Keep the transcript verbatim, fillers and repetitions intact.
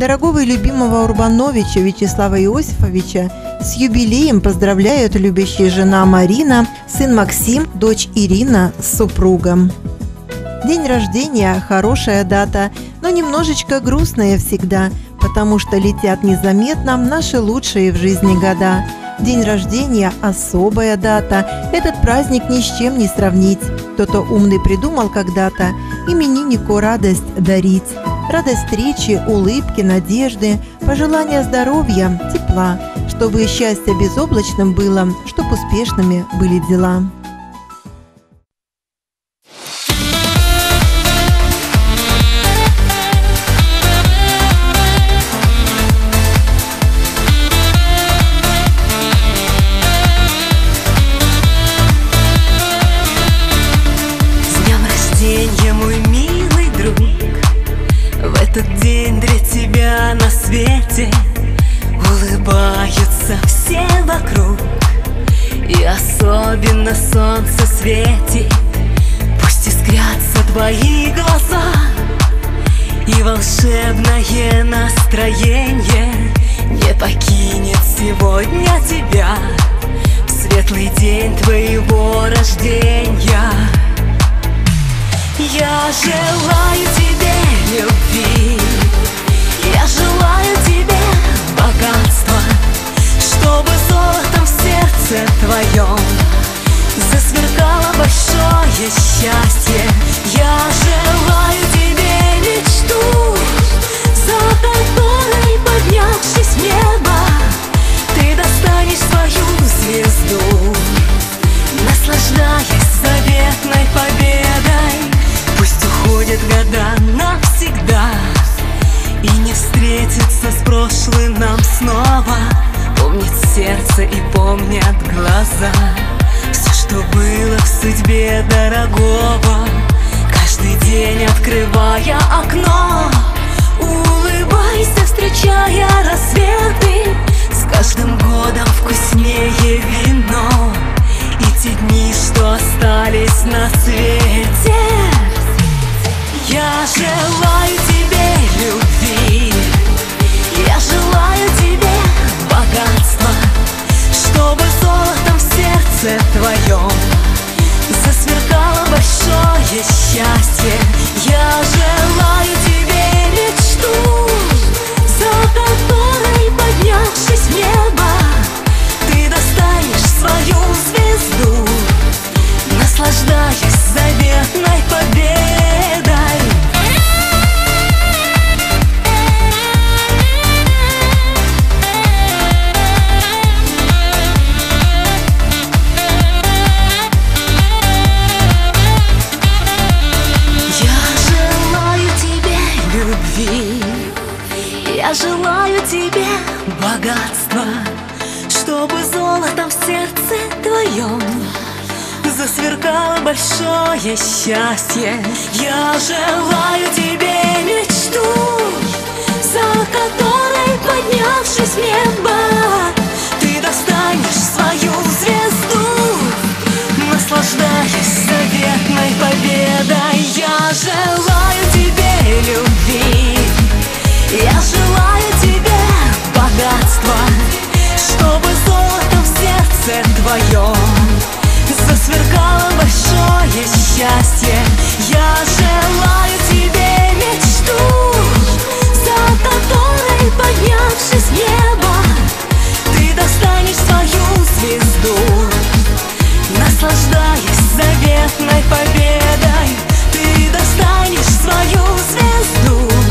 Дорогого и любимого Урбановича Вячеслава Иосифовича с юбилеем поздравляют любящая жена Марина, сын Максим, дочь Ирина с супругом. День рождения – хорошая дата, но немножечко грустная всегда, потому что летят незаметно наши лучшие в жизни года. День рождения – особая дата, этот праздник ни с чем не сравнить. Кто-то умный придумал когда-то имениннику радость дарить. Радость встречи, улыбки, надежды, пожелания здоровья, тепла, чтобы счастье безоблачным было, чтоб успешными были дела. Этот день для тебя на свете улыбаются все вокруг, и особенно солнце светит. Пусть искрятся твои глаза, и волшебное настроение не покинет сегодня тебя в светлый день твоего рождения. Я желаю тебе любви, я желаю тебе богатства, чтобы золотом в сердце твоем засверкало большое счастье. Я желаю тебе мечту, за которой, поднявшись в небо, ты достанешь свою звезду, наслаждаясь заветной победой. Пусть уходят года навсегда, и не встретиться с прошлым нам снова. Помнит сердце и помнят глаза все, что было в судьбе дорогого. Каждый день открывая окно, улыбайся, встречая рассветы. С каждым годом вкуснее вино и те дни, что остались на свете. Я желаю тебе любви, я желаю тебе богатства, чтобы золотом в сердце твоем засверкало большое счастье. Я желаю тебе мечту, за которой, поднявшись в небо, ты достанешь свою звезду, наслаждаясь заветной победой. Я желаю тебе богатства, чтобы золотом в сердце твоем засверкало большое счастье. Я желаю тебе мечту, за которой, поднявшись в небо, ты достанешь свою звезду, наслаждаясь заветной победой. Я желаю тебе любви, я желаю тебе богатства, чтобы золотом в сердце твоем засверкало большое счастье. Я желаю тебе мечту, за которой, поднявшись в небо, ты достанешь свою звезду, наслаждаясь заветной победой. Ты достанешь свою звезду,